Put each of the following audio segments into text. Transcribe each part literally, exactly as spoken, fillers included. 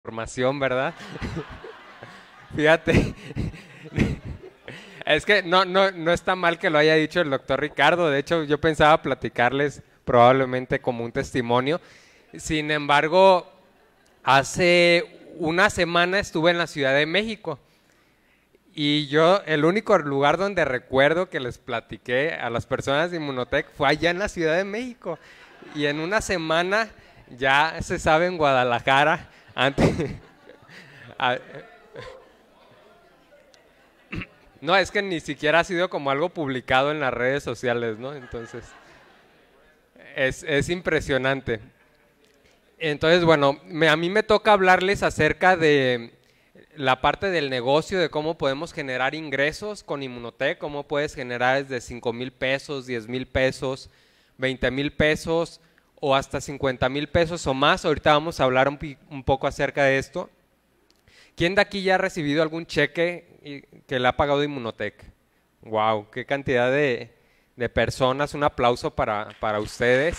información, ¿verdad? Fíjate, es que no, no, no está mal que lo haya dicho el doctor Ricardo. De hecho, yo pensaba platicarles probablemente como un testimonio. Sin embargo, hace una semana estuve en la Ciudad de México y yo, el único lugar donde recuerdo que les platiqué a las personas de Inmunotech fue allá en la Ciudad de México. Y en una semana ya se sabe en Guadalajara, antes... No, es que ni siquiera ha sido como algo publicado en las redes sociales, ¿no? Entonces, es, es impresionante. Entonces, bueno, me, a mí me toca hablarles acerca de la parte del negocio, de cómo podemos generar ingresos con Inmunotech, cómo puedes generar desde cinco mil pesos, diez mil pesos, veinte mil pesos o hasta cincuenta mil pesos o más. Ahorita vamos a hablar un, un poco acerca de esto. ¿Quién de aquí ya ha recibido algún cheque que le ha pagado Inmunotech? Wow, qué cantidad de, de personas. Un aplauso para, para ustedes.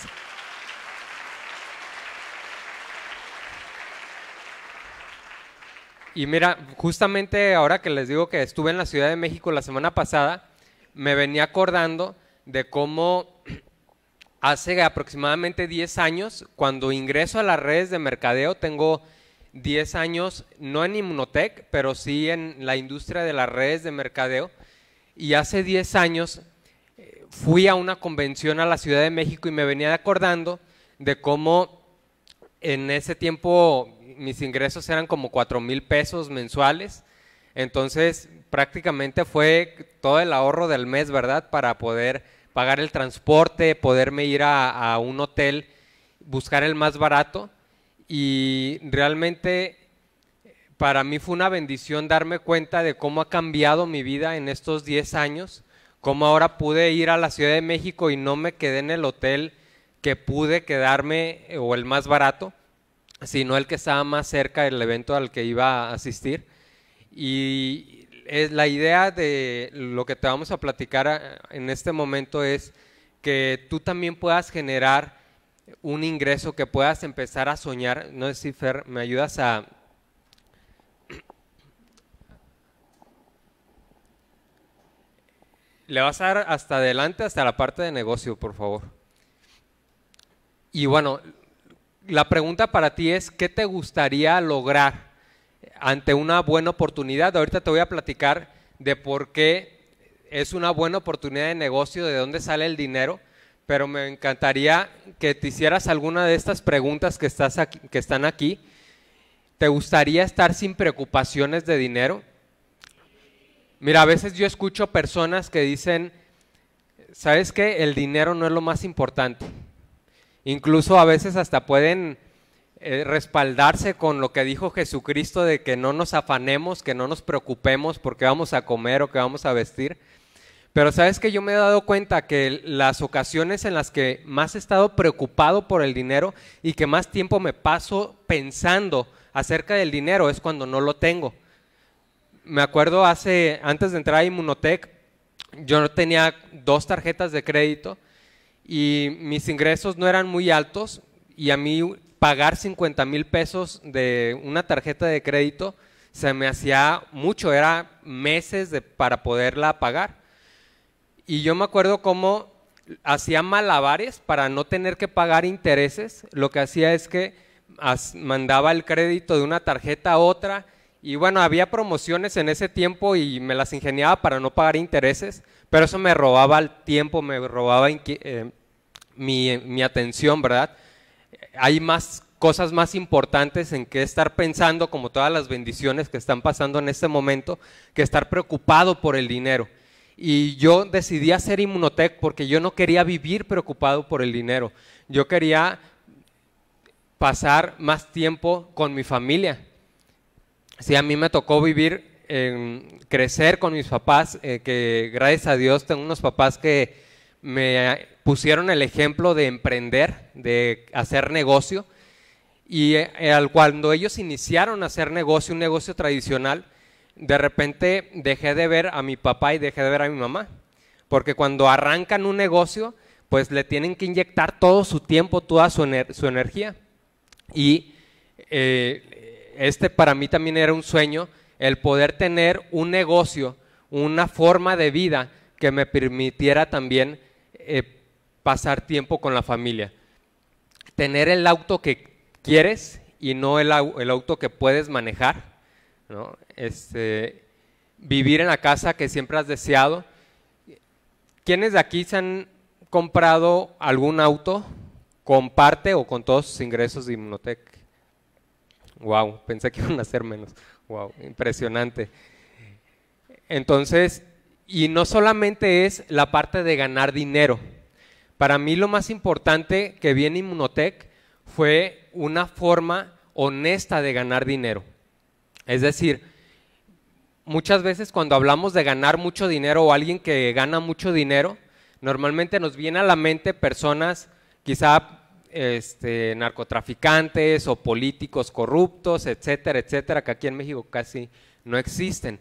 Y mira, justamente ahora que les digo que estuve en la Ciudad de México la semana pasada, me venía acordando de cómo hace aproximadamente diez años, cuando ingreso a las redes de mercadeo, tengo diez años, no en Inmunotech, pero sí en la industria de las redes de mercadeo, y hace diez años eh, fui a una convención a la Ciudad de México y me venía acordando de cómo en ese tiempo mis ingresos eran como cuatro mil pesos mensuales. Entonces prácticamente fue todo el ahorro del mes, ¿verdad? Para poder pagar el transporte, poderme ir a, a un hotel, buscar el más barato. Y realmente para mí fue una bendición darme cuenta de cómo ha cambiado mi vida en estos diez años, cómo ahora pude ir a la Ciudad de México y no me quedé en el hotel que pude quedarme o el más barato, sino el que estaba más cerca del evento al que iba a asistir. Y es la idea de lo que te vamos a platicar en este momento es que tú también puedas generar un ingreso, que puedas empezar a soñar. No sé si Fer, me ayudas a... Le vas a dar hasta adelante, hasta la parte de negocio, por favor. Y bueno, la pregunta para ti es, ¿qué te gustaría lograr ante una buena oportunidad? Ahorita te voy a platicar de por qué es una buena oportunidad de negocio, de dónde sale el dinero, pero me encantaría que te hicieras alguna de estas preguntas que, estás aquí, que están aquí. ¿Te gustaría estar sin preocupaciones de dinero? Mira, a veces yo escucho personas que dicen, ¿sabes qué? El dinero no es lo más importante. Incluso a veces hasta pueden eh, respaldarse con lo que dijo Jesucristo de que no nos afanemos, que no nos preocupemos porque vamos a comer o que vamos a vestir. Pero sabes que yo me he dado cuenta que las ocasiones en las que más he estado preocupado por el dinero y que más tiempo me paso pensando acerca del dinero es cuando no lo tengo. Me acuerdo hace, antes de entrar a Inmunotech, yo tenía dos tarjetas de crédito y mis ingresos no eran muy altos y a mí pagar cincuenta mil pesos de una tarjeta de crédito se me hacía mucho, era meses de, para poderla pagar. Y yo me acuerdo cómo hacía malabares para no tener que pagar intereses. Lo que hacía es que mandaba el crédito de una tarjeta a otra y bueno, había promociones en ese tiempo y me las ingeniaba para no pagar intereses, pero eso me robaba el tiempo, me robaba eh, mi, mi atención, ¿verdad? Hay más cosas más importantes en que estar pensando, como todas las bendiciones que están pasando en este momento, que estar preocupado por el dinero. Y yo decidí hacer Inmunotech porque yo no quería vivir preocupado por el dinero. Yo quería pasar más tiempo con mi familia. Sí, a mí me tocó vivir, eh, crecer con mis papás, eh, que gracias a Dios tengo unos papás que me pusieron el ejemplo de emprender, de hacer negocio. Y eh, al cuando ellos iniciaron a hacer negocio, un negocio tradicional, de repente dejé de ver a mi papá y dejé de ver a mi mamá, porque cuando arrancan un negocio, pues le tienen que inyectar todo su tiempo, toda su, ener su energía. Y eh, este para mí también era un sueño, el poder tener un negocio, una forma de vida que me permitiera también eh, pasar tiempo con la familia. Tener el auto que quieres y no el, el auto que puedes manejar, ¿no? Este, vivir en la casa que siempre has deseado. ¿Quiénes de aquí se han comprado algún auto con parte o con todos sus ingresos de Inmunotech? Wow, pensé que iban a ser menos. Wow, impresionante. Entonces, y no solamente es la parte de ganar dinero. Para mí lo más importante que vi en Inmunotech fue una forma honesta de ganar dinero. Es decir, muchas veces cuando hablamos de ganar mucho dinero o alguien que gana mucho dinero, normalmente nos viene a la mente personas quizá este, narcotraficantes o políticos corruptos, etcétera, etcétera, que aquí en México casi no existen.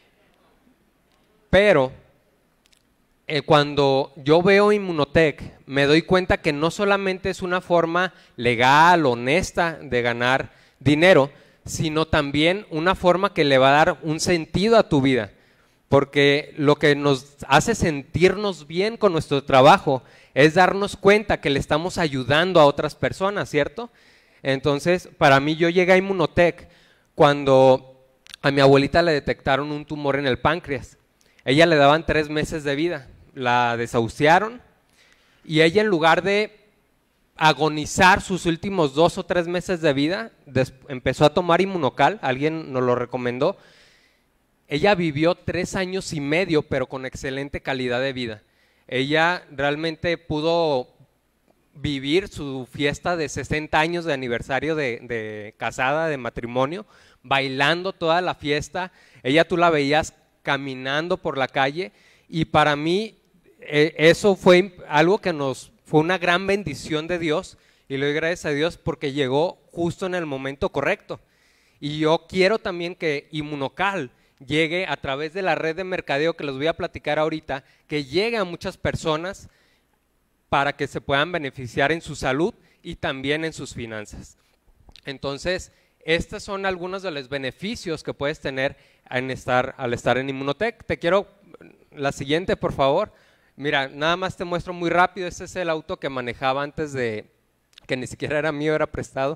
Pero eh, cuando yo veo Inmunotech, me doy cuenta que no solamente es una forma legal, honesta de ganar dinero, sino también una forma que le va a dar un sentido a tu vida, porque lo que nos hace sentirnos bien con nuestro trabajo es darnos cuenta que le estamos ayudando a otras personas, ¿cierto? Entonces, para mí, yo llegué a Inmunotech cuando a mi abuelita le detectaron un tumor en el páncreas. Ella le daban tres meses de vida, la desahuciaron y ella, en lugar de agonizar sus últimos dos o tres meses de vida, empezó a tomar Inmunocal, alguien nos lo recomendó. Ella vivió tres años y medio, pero con excelente calidad de vida. Ella realmente pudo vivir su fiesta de sesenta años de aniversario de, de casada, de matrimonio, bailando toda la fiesta. Ella tú la veías caminando por la calle y para mí eh, eso fue algo que nos fue una gran bendición de Dios y le doy gracias a Dios porque llegó justo en el momento correcto. Y yo quiero también que Inmunocal llegue a través de la red de mercadeo que les voy a platicar ahorita, que llegue a muchas personas para que se puedan beneficiar en su salud y también en sus finanzas. Entonces, estos son algunos de los beneficios que puedes tener en estar, al estar en Inmunotech. Te quiero, la siguiente por favor. Mira, nada más te muestro muy rápido, este es el auto que manejaba antes de, que ni siquiera era mío, era prestado.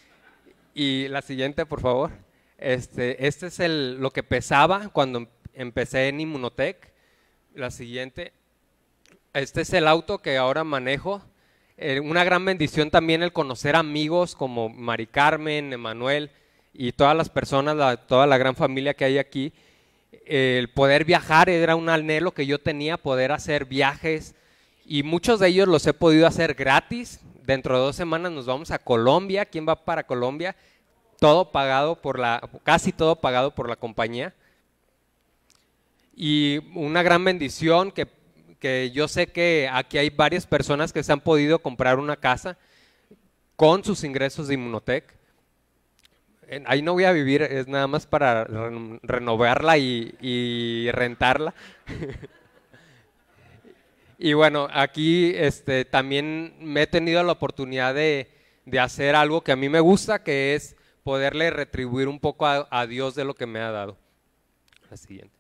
Y la siguiente por favor. Este, este es el, lo que pesaba cuando empecé en Inmunotech. La siguiente. Este es el auto que ahora manejo. Eh, una gran bendición también el conocer amigos como Mari Carmen, Emanuel y todas las personas, la, toda la gran familia que hay aquí. Eh, el poder viajar era un anhelo que yo tenía, poder hacer viajes y muchos de ellos los he podido hacer gratis. Dentro de dos semanas nos vamos a Colombia. ¿Quién va para Colombia? Todo pagado por la, casi todo pagado por la compañía. Y una gran bendición que, que yo sé que aquí hay varias personas que se han podido comprar una casa con sus ingresos de Inmunotech. Ahí no voy a vivir, es nada más para re renovarla y, y rentarla. Y bueno, aquí este, también me he tenido la oportunidad de, de hacer algo que a mí me gusta, que es poderle retribuir un poco a, a Dios de lo que me ha dado. La siguiente.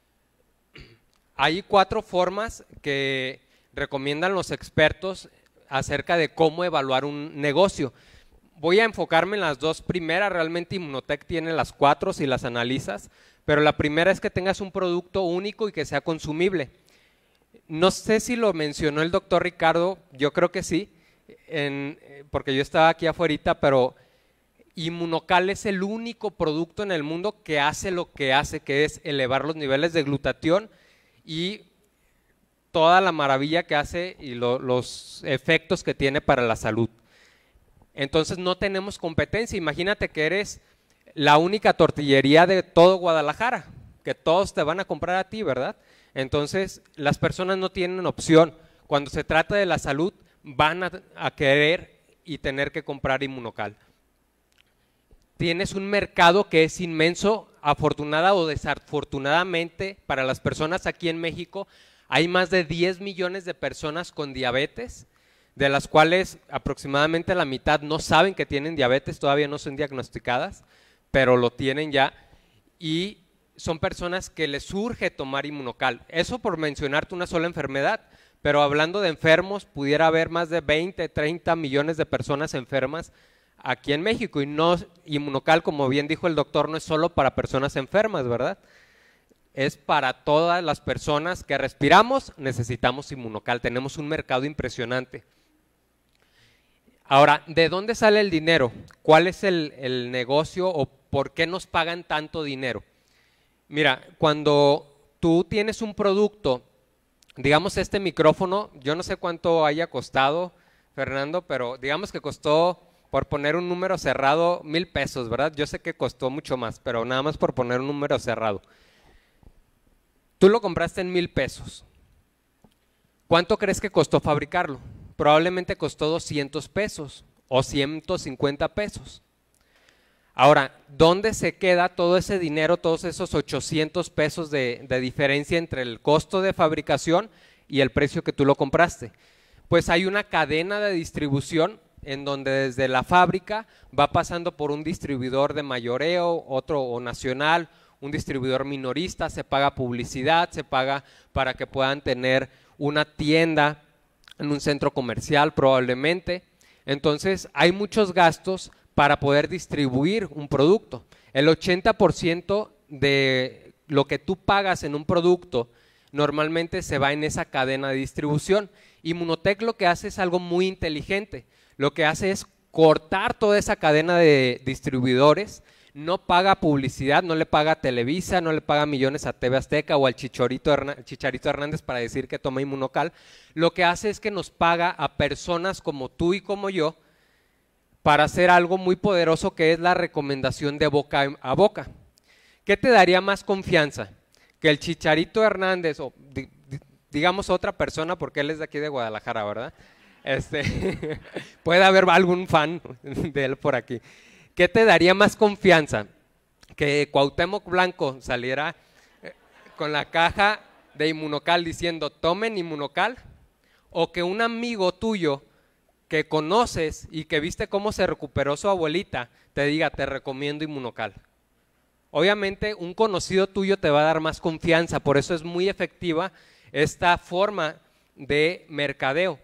Hay cuatro formas que recomiendan los expertos acerca de cómo evaluar un negocio. Voy a enfocarme en las dos primeras, realmente Inmunotech tiene las cuatro si las analizas, pero la primera es que tengas un producto único y que sea consumible. No sé si lo mencionó el doctor Ricardo, yo creo que sí, en, porque yo estaba aquí afuera, pero Inmunocal es el único producto en el mundo que hace lo que hace, que es elevar los niveles de glutatión y toda la maravilla que hace y lo, los efectos que tiene para la salud. Entonces no tenemos competencia. Imagínate que eres la única tortillería de todo Guadalajara, que todos te van a comprar a ti, ¿verdad? Entonces las personas no tienen opción. Cuando se trata de la salud, van a, a querer y tener que comprar Inmunocal. Tienes un mercado que es inmenso, afortunada o desafortunadamente para las personas aquí en México, hay más de diez millones de personas con diabetes, de las cuales aproximadamente la mitad no saben que tienen diabetes, todavía no son diagnosticadas, pero lo tienen ya, y son personas que les urge tomar Inmunocal. Eso por mencionarte una sola enfermedad, pero hablando de enfermos, pudiera haber más de veinte, treinta millones de personas enfermas aquí en México, y no, Inmunocal, como bien dijo el doctor, no es solo para personas enfermas, ¿verdad? Es para todas las personas que respiramos, necesitamos Inmunocal, tenemos un mercado impresionante. Ahora, ¿de dónde sale el dinero? ¿Cuál es el, el negocio o por qué nos pagan tanto dinero? Mira, cuando tú tienes un producto, digamos este micrófono, yo no sé cuánto haya costado, Fernando, pero digamos que costó, por poner un número cerrado, mil pesos, ¿verdad? Yo sé que costó mucho más, pero nada más por poner un número cerrado. Tú lo compraste en mil pesos. ¿Cuánto crees que costó fabricarlo? Probablemente costó doscientos pesos o ciento cincuenta pesos. Ahora, ¿dónde se queda todo ese dinero, todos esos ochocientos pesos de, de diferencia entre el costo de fabricación y el precio que tú lo compraste? Pues hay una cadena de distribución en donde desde la fábrica va pasando por un distribuidor de mayoreo, otro o nacional, un distribuidor minorista, se paga publicidad, se paga para que puedan tener una tienda en un centro comercial probablemente. Entonces hay muchos gastos para poder distribuir un producto. El ochenta por ciento de lo que tú pagas en un producto normalmente se va en esa cadena de distribución. Inmunotec lo que hace es algo muy inteligente. Lo que hace es cortar toda esa cadena de distribuidores, no paga publicidad, no le paga a Televisa, no le paga millones a T V Azteca o al Chicharito, Hernández, Chicharito Hernández para decir que toma Inmunocal. Lo que hace es que nos paga a personas como tú y como yo para hacer algo muy poderoso, que es la recomendación de boca a boca. ¿Qué te daría más confianza? Que el Chicharito Hernández, o digamos otra persona, porque él es de aquí de Guadalajara, ¿verdad? Este, puede haber algún fan de él por aquí. ¿Qué te daría más confianza? Que Cuauhtémoc Blanco saliera con la caja de Inmunocal diciendo tomen Inmunocal, o que un amigo tuyo que conoces y que viste cómo se recuperó su abuelita te diga te recomiendo Inmunocal. Obviamente un conocido tuyo te va a dar más confianza, por eso es muy efectiva esta forma de mercadeo.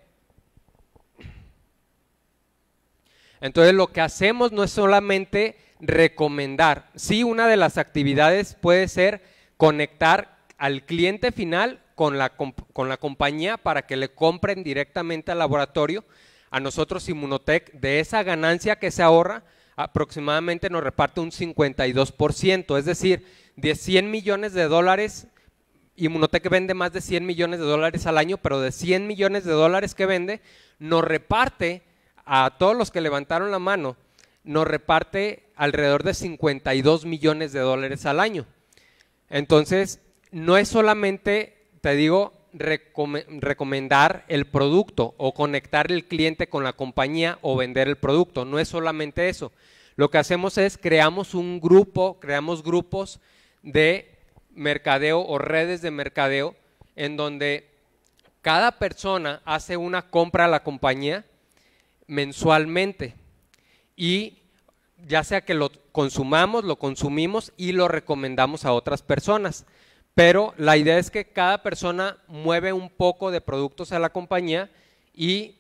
Entonces lo que hacemos no es solamente recomendar. Sí, una de las actividades puede ser conectar al cliente final con la, con la compañía para que le compren directamente al laboratorio. A nosotros Inmunotec, de esa ganancia que se ahorra, aproximadamente nos reparte un cincuenta y dos por ciento. Es decir, de cien millones de dólares, Inmunotec vende más de cien millones de dólares al año, pero de cien millones de dólares que vende, nos reparte a todos los que levantaron la mano, nos reparte alrededor de cincuenta y dos millones de dólares al año. Entonces, no es solamente, te digo, recome- recomendar el producto o conectar el cliente con la compañía o vender el producto, no es solamente eso. Lo que hacemos es creamos un grupo, creamos grupos de mercadeo o redes de mercadeo en donde cada persona hace una compra a la compañía mensualmente, y ya sea que lo consumamos, lo consumimos y lo recomendamos a otras personas, pero la idea es que cada persona mueve un poco de productos a la compañía. Y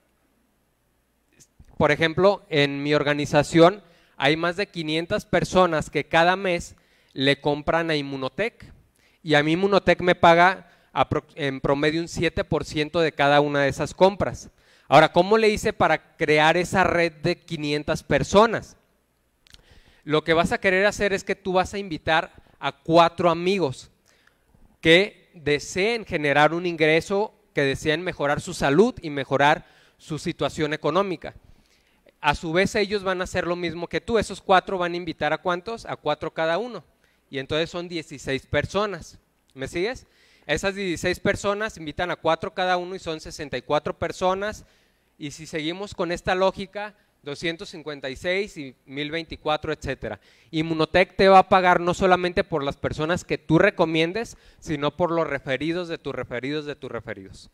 por ejemplo, en mi organización hay más de quinientas personas que cada mes le compran a Inmunotec, y a mí Inmunotec me paga en promedio un siete por ciento de cada una de esas compras. Ahora, ¿cómo le hice para crear esa red de quinientas personas? Lo que vas a querer hacer es que tú vas a invitar a cuatro amigos que deseen generar un ingreso, que deseen mejorar su salud y mejorar su situación económica. A su vez ellos van a hacer lo mismo que tú. Esos cuatro van a invitar ¿a cuántos? A cuatro cada uno, y entonces son dieciséis personas. ¿Me sigues? Esas dieciséis personas invitan a cuatro cada uno y son sesenta y cuatro personas, y si seguimos con esta lógica, doscientos cincuenta y seis y mil veinticuatro, etcétera. Inmunotec te va a pagar no solamente por las personas que tú recomiendes, sino por los referidos de tus referidos de tus referidos.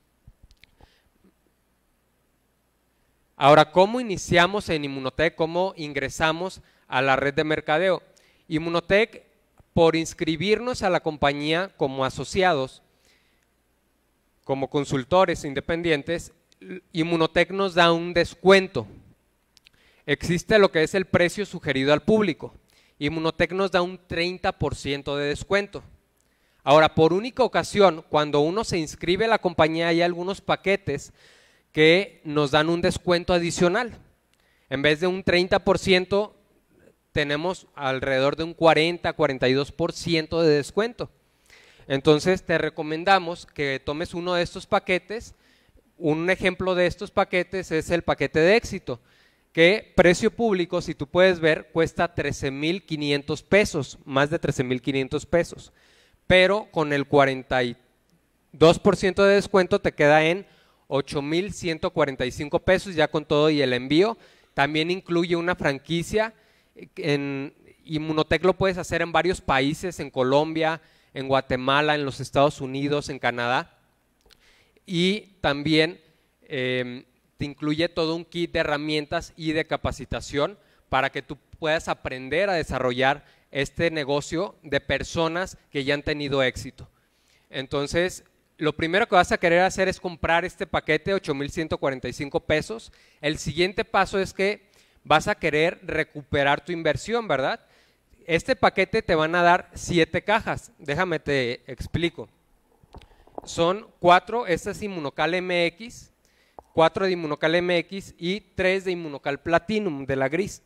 Ahora, ¿cómo iniciamos en Inmunotec? ¿Cómo ingresamos a la red de mercadeo. Inmunotech, por inscribirnos a la compañía como asociados, como consultores independientes, Inmunotech nos da un descuento. Existe lo que es el precio sugerido al público. Inmunotech nos da un treinta por ciento de descuento. Ahora, por única ocasión, cuando uno se inscribe a la compañía, hay algunos paquetes que nos dan un descuento adicional. En vez de un treinta por ciento, tenemos alrededor de un cuarenta, cuarenta y dos por ciento de descuento. Entonces, te recomendamos que tomes uno de estos paquetes. Un ejemplo de estos paquetes es el paquete de éxito, que precio público, si tú puedes ver, cuesta trece mil quinientos pesos, más de trece mil quinientos pesos. Pero con el cuarenta y dos por ciento de descuento te queda en ocho mil ciento cuarenta y cinco pesos, ya con todo y el envío. También incluye una franquicia. En Inmunotech lo puedes hacer en varios países, en Colombia, en Guatemala, en los Estados Unidos, en Canadá. Y también eh, te incluye todo un kit de herramientas y de capacitación para que tú puedas aprender a desarrollar este negocio de personas que ya han tenido éxito. Entonces, lo primero que vas a querer hacer es comprar este paquete, ocho mil ciento cuarenta y cinco pesos. El siguiente paso es que vas a querer recuperar tu inversión, ¿verdad? Este paquete te van a dar siete cajas. Déjame te explico. Son cuatro, esta es Inmunocal M X, cuatro de Inmunocal M X y tres de Inmunocal Platinum de la gris.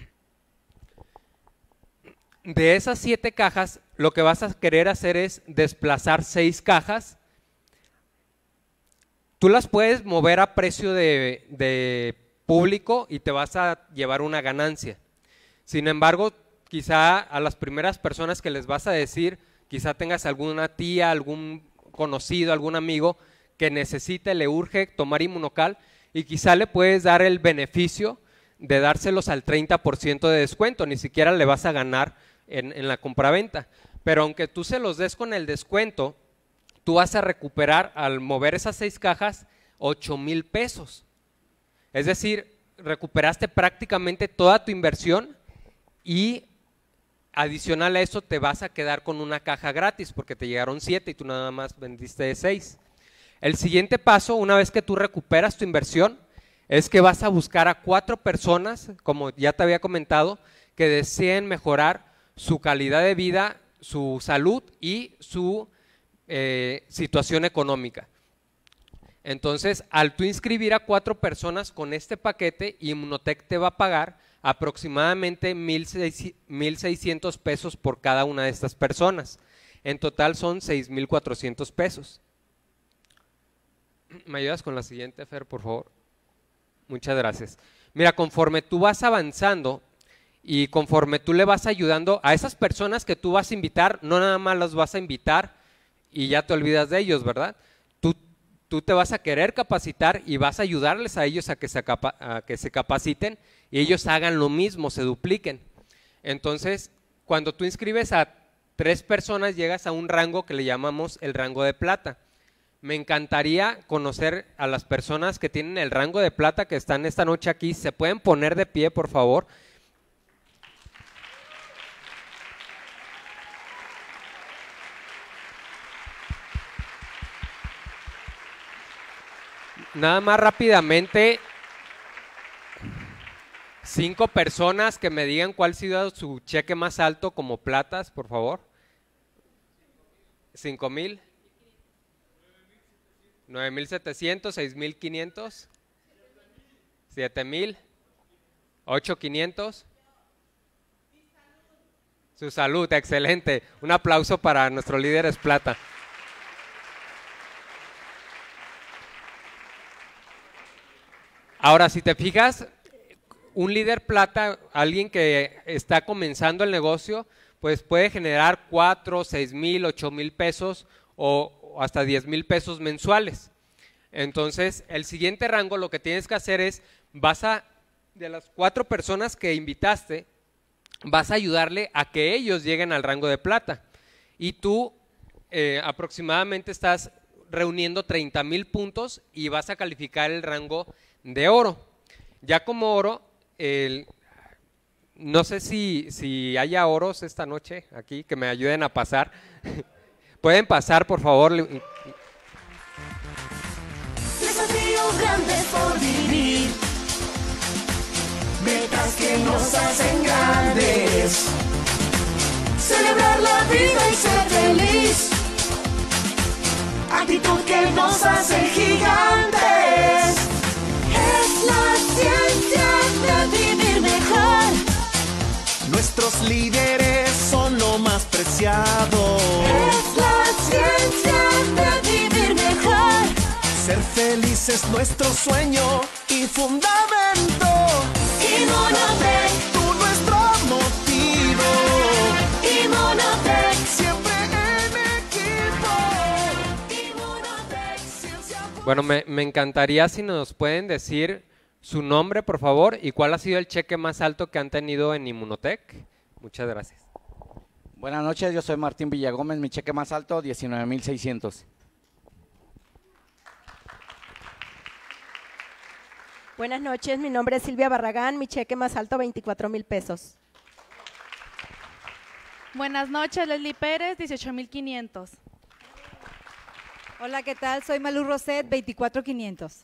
De esas siete cajas, lo que vas a querer hacer es desplazar seis cajas. Tú las puedes mover a precio de, de público y te vas a llevar una ganancia. Sin embargo, quizá a las primeras personas que les vas a decir, quizá tengas alguna tía, algún conocido, algún amigo que necesite, le urge tomar Inmunocal y quizá le puedes dar el beneficio de dárselos al treinta por ciento de descuento, ni siquiera le vas a ganar en, en la compraventa. Pero aunque tú se los des con el descuento, tú vas a recuperar al mover esas seis cajas ocho mil pesos. Es decir, recuperaste prácticamente toda tu inversión y adicional a eso te vas a quedar con una caja gratis porque te llegaron siete y tú nada más vendiste seis. El siguiente paso, una vez que tú recuperas tu inversión, es que vas a buscar a cuatro personas, como ya te había comentado, que deseen mejorar su calidad de vida, su salud y su eh, situación económica. Entonces, al tú inscribir a cuatro personas con este paquete, Inmunotech te va a pagar aproximadamente mil seiscientos pesos por cada una de estas personas. En total son seis mil cuatrocientos pesos. ¿Me ayudas con la siguiente, Fer, por favor? Muchas gracias. Mira, conforme tú vas avanzando y conforme tú le vas ayudando a esas personas que tú vas a invitar, no nada más las vas a invitar y ya te olvidas de ellos, ¿verdad? Tú, tú te vas a querer capacitar y vas a ayudarles a ellos a que, se capa, a que se capaciten y ellos hagan lo mismo, se dupliquen. Entonces, cuando tú inscribes a tres personas, llegas a un rango que le llamamos el rango de plata. Me encantaría conocer a las personas que tienen el rango de plata que están esta noche aquí. ¿Se pueden poner de pie, por favor? Nada más rápidamente, cinco personas que me digan cuál ha sido su cheque más alto como platas, por favor. Cinco mil. Nueve mil setecientos, seis mil quinientos, siete mil, ocho quinientos. Su salud, excelente. Un aplauso para nuestro líder es plata. Ahora, si te fijas, un líder plata, alguien que está comenzando el negocio, pues puede generar cuatro, seis mil, ocho mil pesos o hasta diez mil pesos mensuales. Entonces, el siguiente rango lo que tienes que hacer es, vas a, de las cuatro personas que invitaste, vas a ayudarle a que ellos lleguen al rango de plata. Y tú eh, aproximadamente estás reuniendo treinta mil puntos y vas a calificar el rango de oro. Ya como oro, el, no sé si, si haya oros esta noche aquí que me ayuden a pasar. ¿Pueden pasar, por favor? Desafíos grandes por vivir, metas que nos hacen grandes, celebrar la vida y ser feliz, actitud que nos hace gigantes, es la ciencia de vivir mejor. Nuestros líderes son lo más preciado. Es la ciencia de vivir mejor. Ser feliz es nuestro sueño y fundamento. Inmunotech, Tú nuestro motivo. Inmunotech, Siempre en equipo. Inmunotech, Ciencia. Bueno, me, me encantaría si nos pueden decir su nombre, por favor, y cuál ha sido el cheque más alto que han tenido en Inmunotech. Muchas gracias. Buenas noches, yo soy Martín Villagómez, mi cheque más alto, diecinueve mil seiscientos. Buenas noches, mi nombre es Silvia Barragán, mi cheque más alto, veinticuatro mil pesos. Buenas noches, Leslie Pérez, dieciocho mil quinientos. Hola, ¿qué tal? Soy Malú Roset, veinticuatro mil quinientos.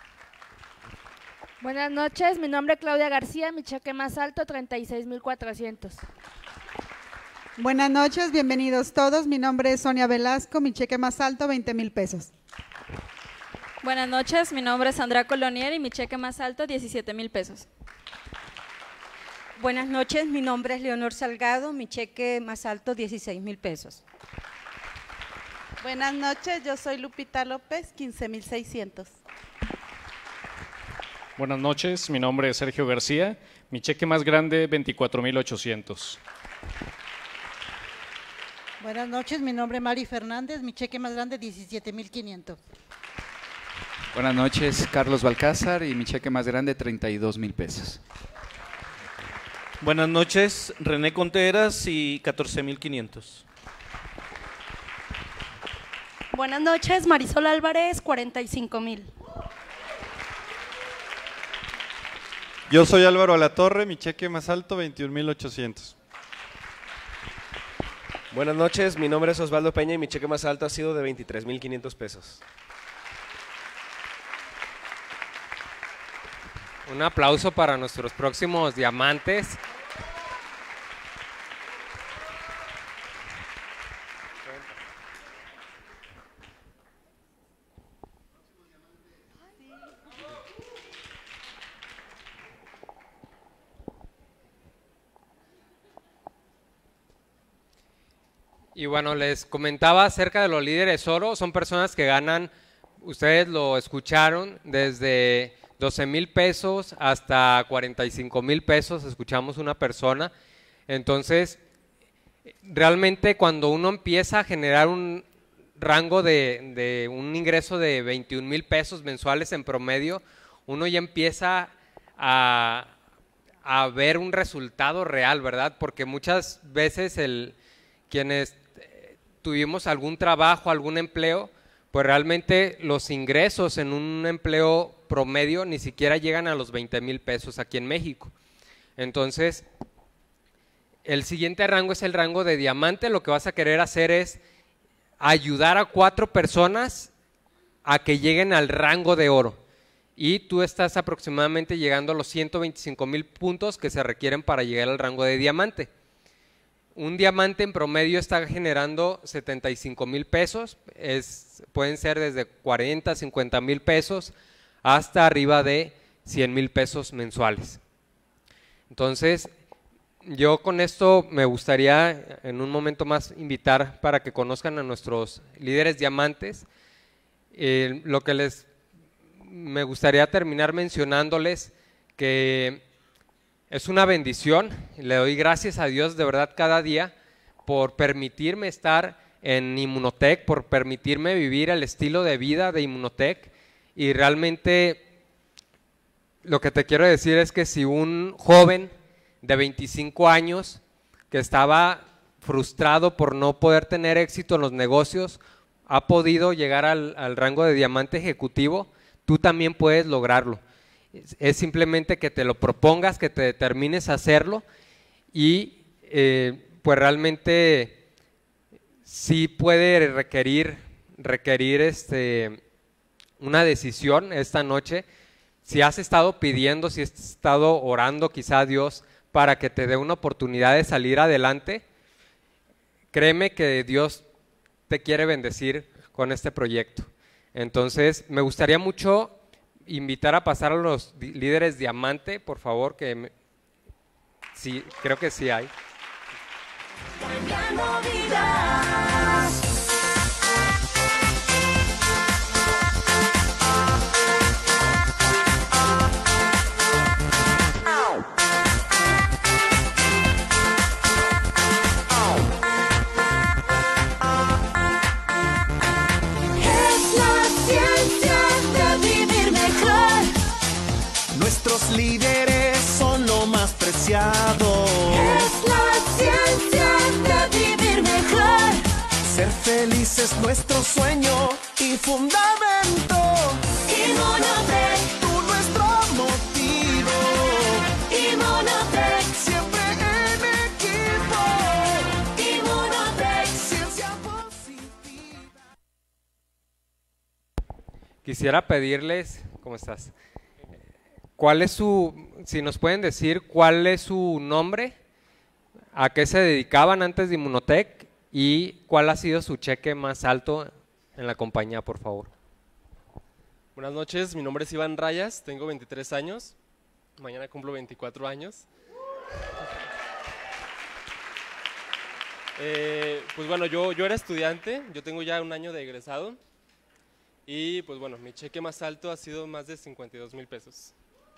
Buenas noches, mi nombre es Claudia García, mi cheque más alto, treinta y seis mil cuatrocientos. Buenas noches, bienvenidos todos. Mi nombre es Sonia Velasco, mi cheque más alto, veinte mil pesos. Buenas noches, mi nombre es Sandra Colonier y mi cheque más alto, diecisiete mil pesos. Buenas noches, mi nombre es Leonor Salgado, mi cheque más alto, dieciséis mil pesos. Buenas noches, yo soy Lupita López, quince mil seiscientos. Buenas noches, mi nombre es Sergio García, mi cheque más grande veinticuatro mil ochocientos. Buenas noches, mi nombre es Mari Fernández, mi cheque más grande diecisiete mil quinientos. Buenas noches, Carlos Balcázar y mi cheque más grande treinta y dos mil pesos. Buenas noches, René Conteras y catorce mil quinientos. Buenas noches, Marisol Álvarez, cuarenta y cinco mil. Yo soy Álvaro Alatorre, mi cheque más alto veintiún mil ochocientos. Buenas noches, mi nombre es Osvaldo Peña y mi cheque más alto ha sido de veintitrés mil quinientos pesos. Un aplauso para nuestros próximos diamantes. Y bueno, les comentaba acerca de los líderes oro, son personas que ganan, ustedes lo escucharon, desde doce mil pesos hasta cuarenta y cinco mil pesos, escuchamos una persona. Entonces, realmente cuando uno empieza a generar un rango de, de un ingreso de veintiún mil pesos mensuales en promedio, uno ya empieza a, a ver un resultado real, ¿verdad? Porque muchas veces el, quienes tuvimos algún trabajo, algún empleo, pues realmente los ingresos en un empleo promedio ni siquiera llegan a los veinte mil pesos aquí en México. Entonces, el siguiente rango es el rango de diamante. Lo que vas a querer hacer es ayudar a cuatro personas a que lleguen al rango de oro. Y tú estás aproximadamente llegando a los ciento veinticinco mil puntos que se requieren para llegar al rango de diamante. Un diamante en promedio está generando setenta y cinco mil pesos, es, pueden ser desde cuarenta, cincuenta mil pesos hasta arriba de cien mil pesos mensuales. Entonces, yo con esto me gustaría en un momento más invitar para que conozcan a nuestros líderes diamantes. Eh, lo que les me gustaría terminar mencionándoles que es una bendición, le doy gracias a Dios de verdad cada día por permitirme estar en Inmunotech, por permitirme vivir el estilo de vida de Inmunotech, y realmente lo que te quiero decir es que si un joven de veinticinco años que estaba frustrado por no poder tener éxito en los negocios ha podido llegar al, al rango de diamante ejecutivo, tú también puedes lograrlo. Es simplemente que te lo propongas, que te determines a hacerlo y eh, pues realmente sí puede requerir, requerir este, una decisión esta noche. Si has estado pidiendo, si has estado orando quizá a Dios para que te dé una oportunidad de salir adelante, créeme que Dios te quiere bendecir con este proyecto. Entonces, me gustaría mucho invitar a pasar a los líderes diamante, por favor, que me, sí, creo que sí hay. Nuestros líderes son lo más preciado. Es la ciencia de vivir mejor. Ser feliz es nuestro sueño y fundamento. Inmunotech, tú nuestro motivo. Inmunotech, siempre en equipo. Inmunotech, ciencia positiva. Quisiera pedirles, ¿cómo estás? ¿Cuál es su, si nos pueden decir cuál es su nombre, a qué se dedicaban antes de Inmunotech y cuál ha sido su cheque más alto en la compañía, por favor? Buenas noches, mi nombre es Iván Rayas, tengo veintitrés años, mañana cumplo veinticuatro años. Eh, pues bueno, yo, yo era estudiante, yo tengo ya un año de egresado y pues bueno, mi cheque más alto ha sido más de cincuenta y dos mil pesos.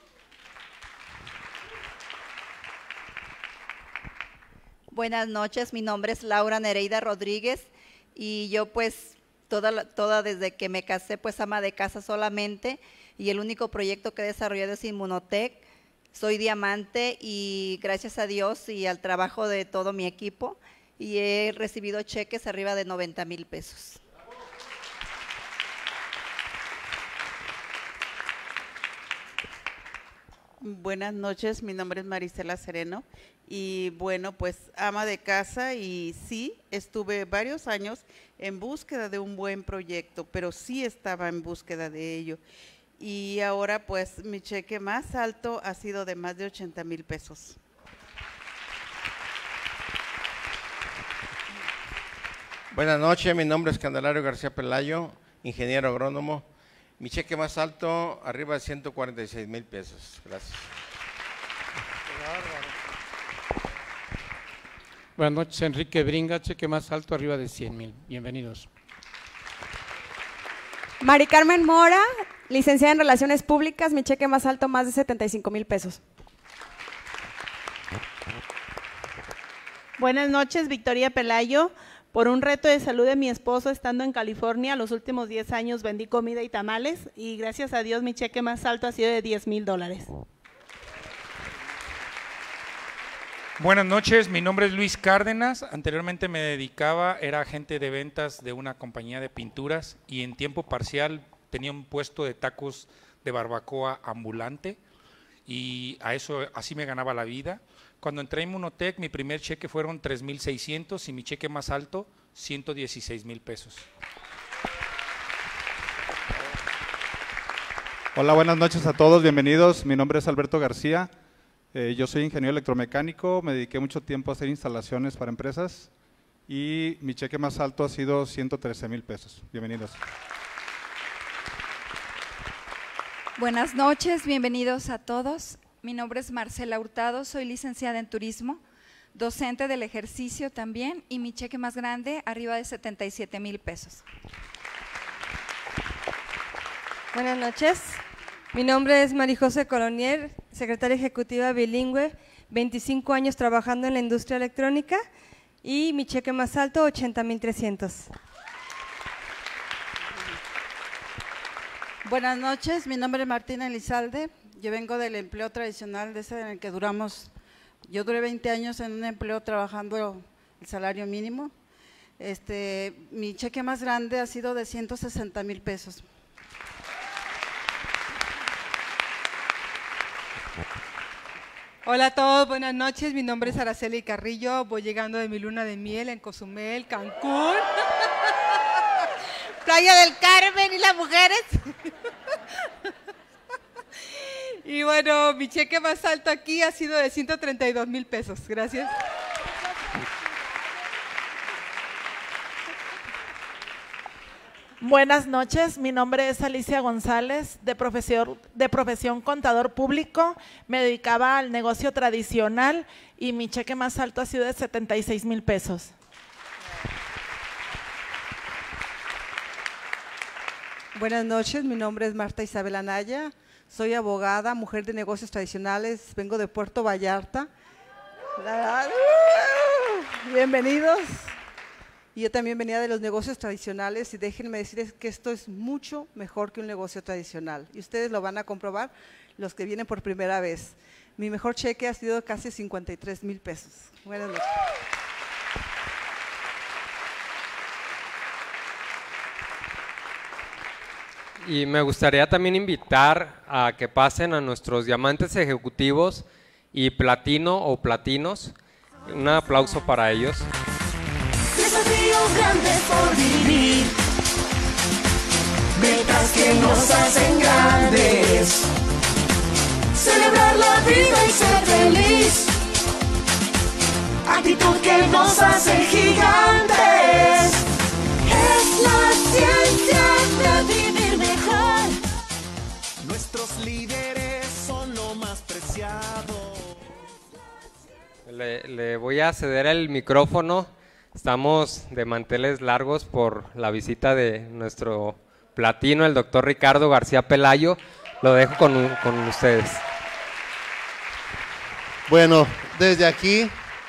Buenas noches, mi nombre es Laura Nereida Rodríguez y yo pues toda, toda desde que me casé pues ama de casa solamente y el único proyecto que he desarrollado es Inmunotech. Soy diamante y gracias a Dios y al trabajo de todo mi equipo y he recibido cheques arriba de noventa mil pesos. Buenas noches, mi nombre es Marisela Sereno y bueno, pues ama de casa y sí, estuve varios años en búsqueda de un buen proyecto, pero sí estaba en búsqueda de ello. Y ahora pues mi cheque más alto ha sido de más de ochenta mil pesos. Buenas noches, mi nombre es Candelario García Pelayo, ingeniero agrónomo. Mi cheque más alto, arriba de ciento cuarenta y seis mil pesos. Gracias. Buenas noches, Enrique Bringa, cheque más alto, arriba de cien mil. Bienvenidos. Mari Carmen Mora, licenciada en Relaciones Públicas, mi cheque más alto, más de setenta y cinco mil pesos. Buenas noches, Victoria Pelayo. Por un reto de salud de mi esposo estando en California, los últimos diez años vendí comida y tamales y gracias a Dios mi cheque más alto ha sido de diez mil dólares. Buenas noches, mi nombre es Luis Cárdenas, anteriormente me dedicaba, era agente de ventas de una compañía de pinturas y en tiempo parcial tenía un puesto de tacos de barbacoa ambulante y a eso así me ganaba la vida. Cuando entré a Inmunotech, mi primer cheque fueron tres mil seiscientos y mi cheque más alto, ciento dieciséis mil pesos. Hola, buenas noches a todos, bienvenidos. Mi nombre es Alberto García, eh, yo soy ingeniero electromecánico, me dediqué mucho tiempo a hacer instalaciones para empresas y mi cheque más alto ha sido ciento trece mil pesos. Bienvenidos. Buenas noches, bienvenidos a todos. Mi nombre es Marcela Hurtado, soy licenciada en turismo, docente del ejercicio también y mi cheque más grande arriba de setenta y siete mil pesos. Buenas noches, mi nombre es Marijose Colonier, secretaria ejecutiva bilingüe, veinticinco años trabajando en la industria electrónica y mi cheque más alto ochenta mil trescientos. Buenas noches, mi nombre es Martina Elizalde. Yo vengo del empleo tradicional, de ese en el que duramos, yo duré veinte años en un empleo trabajando el salario mínimo. Este, mi cheque más grande ha sido de ciento sesenta mil pesos. Hola a todos, buenas noches. Mi nombre es Araceli Carrillo. Voy llegando de mi luna de miel en Cozumel, Cancún. Playa del Carmen y las mujeres. Y bueno, mi cheque más alto aquí ha sido de ciento treinta y dos mil pesos. Gracias. Buenas noches, mi nombre es Alicia González, de profesión, de profesión contador público. Me dedicaba al negocio tradicional y mi cheque más alto ha sido de setenta y seis mil pesos. Buenas noches, mi nombre es Marta Isabel Anaya, soy abogada, mujer de negocios tradicionales, vengo de Puerto Vallarta. Bienvenidos. Y yo también venía de los negocios tradicionales y déjenme decirles que esto es mucho mejor que un negocio tradicional. Y ustedes lo van a comprobar los que vienen por primera vez. Mi mejor cheque ha sido casi cincuenta y tres mil pesos. Buenas noches. Y me gustaría también invitar a que pasen a nuestros diamantes ejecutivos y platino o platinos. Un aplauso para ellos. Desafíos grandes por vivir, metas que nos hacen grandes, celebrar la vida y ser feliz, actitud que nos hace gigantes, es la ciencia de vivir mejor. Nuestros líderes son lo más preciado. Le, le voy a ceder el micrófono. Estamos de manteles largos por la visita de nuestro platino, el doctor Ricardo García Pelayo. Lo dejo con, con ustedes. Bueno, desde aquí,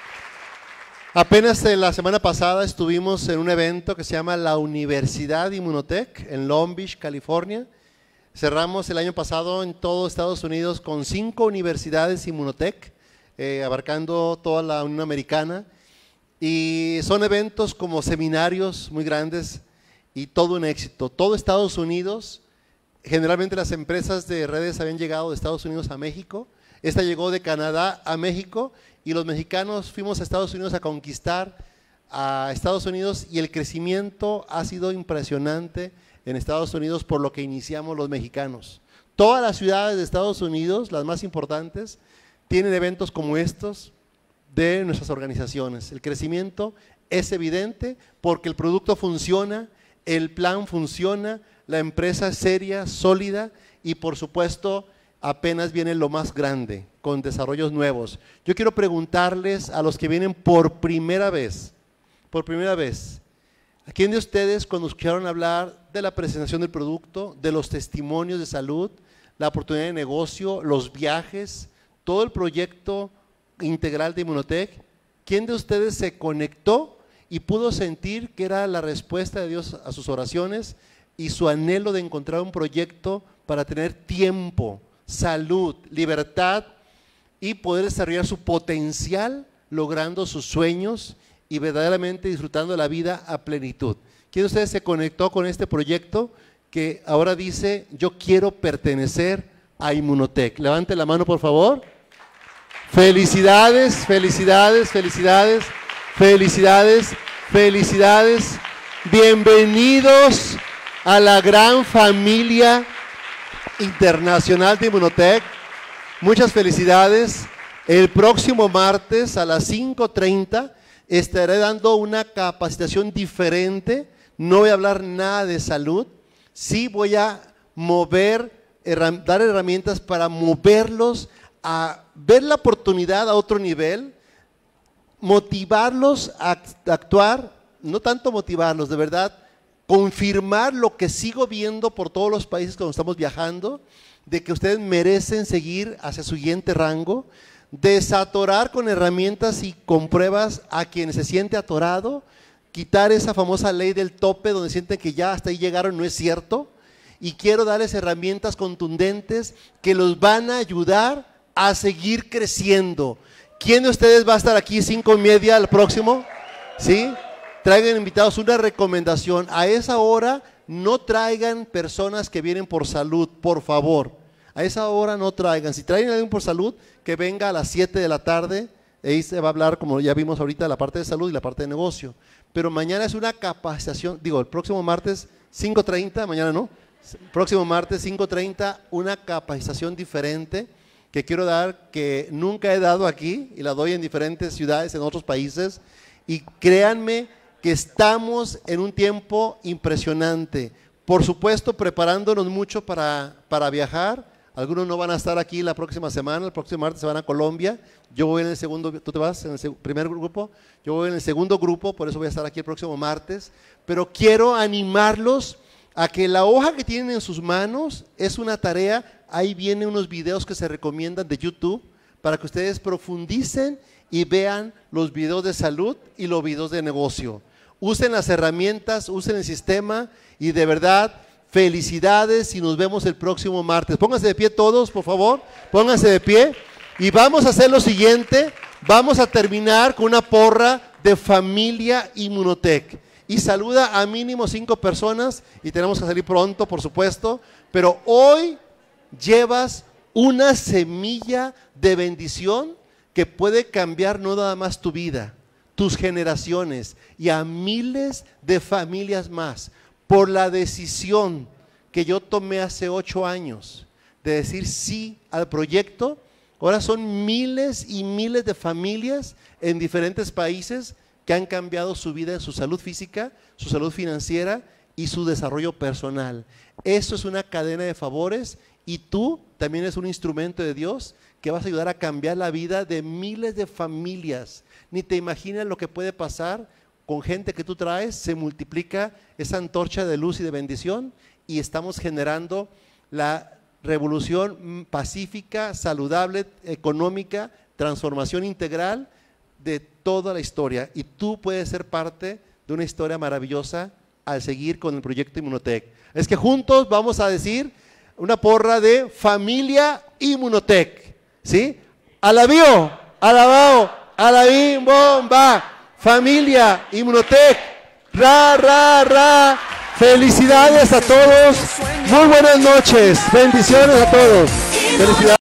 apenas la semana pasada estuvimos en un evento que se llama la Universidad Immunotech en Long Beach, California. Cerramos el año pasado en todo Estados Unidos con cinco universidades Immunotech, eh, abarcando toda la Unión Americana. Y son eventos como seminarios muy grandes y todo un éxito. Todo Estados Unidos, generalmente las empresas de redes habían llegado de Estados Unidos a México. Esta llegó de Canadá a México y los mexicanos fuimos a Estados Unidos a conquistar a Estados Unidos y el crecimiento ha sido impresionante en Estados Unidos por lo que iniciamos los mexicanos. Todas las ciudades de Estados Unidos, las más importantes, tienen eventos como estos de nuestras organizaciones. El crecimiento es evidente porque el producto funciona, el plan funciona, la empresa es seria, sólida y por supuesto apenas viene lo más grande con desarrollos nuevos. Yo quiero preguntarles a los que vienen por primera vez, por primera vez, ¿a quién de ustedes cuando escucharon hablar de la presentación del producto, de los testimonios de salud, la oportunidad de negocio, los viajes, todo el proyecto integral de Immunotech, quién de ustedes se conectó y pudo sentir que era la respuesta de Dios a sus oraciones y su anhelo de encontrar un proyecto para tener tiempo, salud, libertad y poder desarrollar su potencial logrando sus sueños y verdaderamente disfrutando de la vida a plenitud? ¿Quién de ustedes se conectó con este proyecto que ahora dice yo quiero pertenecer a Immunotech? Levante la mano por favor. Felicidades, felicidades, felicidades, felicidades, felicidades. Bienvenidos a la gran familia internacional de Immunotech. Muchas felicidades. El próximo martes a las cinco treinta estaré dando una capacitación diferente. No voy a hablar nada de salud. Sí voy a mover, dar herramientas para moverlos a ver la oportunidad a otro nivel, motivarlos a actuar, no tanto motivarlos, de verdad, confirmar lo que sigo viendo por todos los países cuando estamos viajando, de que ustedes merecen seguir hacia su siguiente rango, desatorar con herramientas y con pruebas a quien se siente atorado, quitar esa famosa ley del tope donde sienten que ya hasta ahí llegaron, no es cierto, y quiero darles herramientas contundentes que los van a ayudar a seguir creciendo. ¿Quién de ustedes va a estar aquí cinco y media al próximo? ¿Sí? Traigan invitados. Una recomendación, a esa hora no traigan personas que vienen por salud, por favor. A esa hora no traigan. Si traen a alguien por salud, que venga a las siete de la tarde. Ahí se va a hablar, como ya vimos ahorita, la parte de salud y la parte de negocio. Pero mañana es una capacitación, digo, el próximo martes cinco treinta, mañana no, próximo martes cinco treinta, una capacitación diferente que quiero dar, que nunca he dado aquí y la doy en diferentes ciudades, en otros países. Y créanme que estamos en un tiempo impresionante. Por supuesto, preparándonos mucho para, para viajar. Algunos no van a estar aquí la próxima semana, el próximo martes se van a Colombia. Yo voy en el segundo, ¿tú te vas en el primer grupo? Yo voy en el segundo grupo, por eso voy a estar aquí el próximo martes. Pero quiero animarlos a que la hoja que tienen en sus manos es una tarea. Ahí vienen unos videos que se recomiendan de YouTube para que ustedes profundicen y vean los videos de salud y los videos de negocio. Usen las herramientas, usen el sistema y de verdad, felicidades y nos vemos el próximo martes. Pónganse de pie todos, por favor, pónganse de pie y vamos a hacer lo siguiente, vamos a terminar con una porra de Familia Inmunotech y saluda a mínimo cinco personas y tenemos que salir pronto, por supuesto, pero hoy llevas una semilla de bendición que puede cambiar no nada más tu vida, tus generaciones y a miles de familias más. Por la decisión que yo tomé hace ocho años de decir sí al proyecto, ahora son miles y miles de familias en diferentes países que han cambiado su vida, su salud física, su salud financiera y su desarrollo personal. Eso es una cadena de favores y tú también eres un instrumento de Dios que vas a ayudar a cambiar la vida de miles de familias. Ni te imaginas lo que puede pasar con gente que tú traes, se multiplica esa antorcha de luz y de bendición y estamos generando la revolución pacífica, saludable, económica, transformación integral de toda la historia. Y tú puedes ser parte de una historia maravillosa al seguir con el proyecto Inmunotech. Es que juntos vamos a decir una porra de Familia Inmunotech, ¿sí? Alabío, alabao, alabim, bomba. Familia Inmunotech, ra, ra, ra, felicidades a todos, muy buenas noches, bendiciones a todos, felicidades.